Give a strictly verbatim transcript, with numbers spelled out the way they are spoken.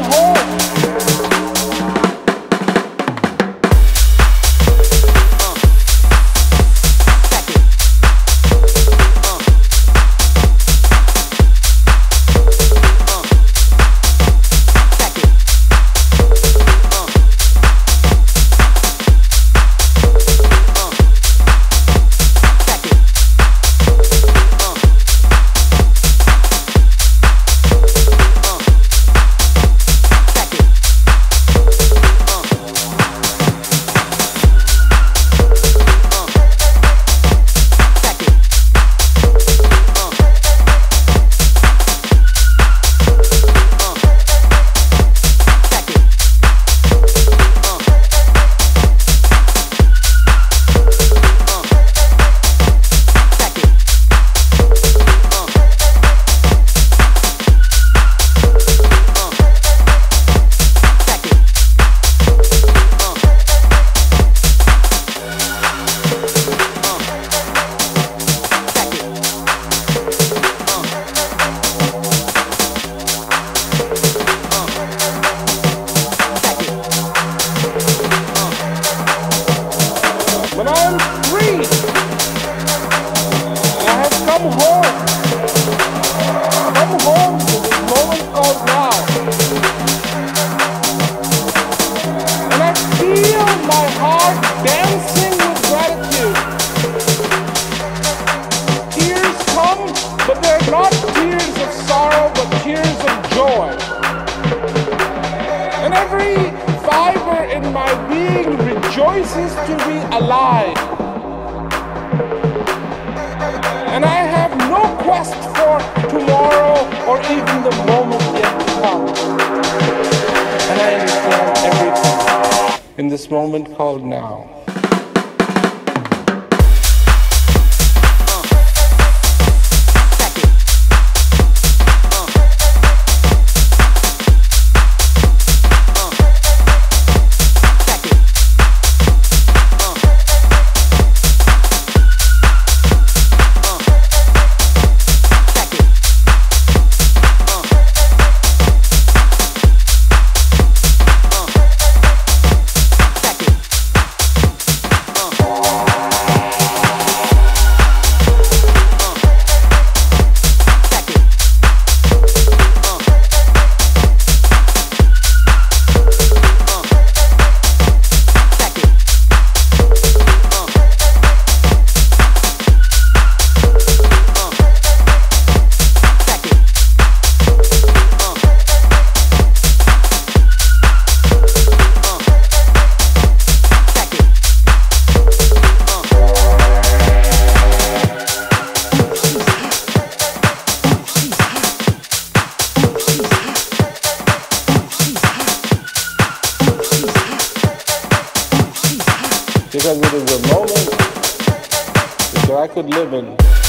home. But I'm free. And I have come home. Come home to this moment called now. And I feel my heart dancing with gratitude. Tears come, but they're not tears of sorrow, but tears of joy. And every fiber in my being rejoices to be alive. And I have no quest for tomorrow or even the moment yet to come. And I understand everything in this moment called now. Because it is a moment which I could live in.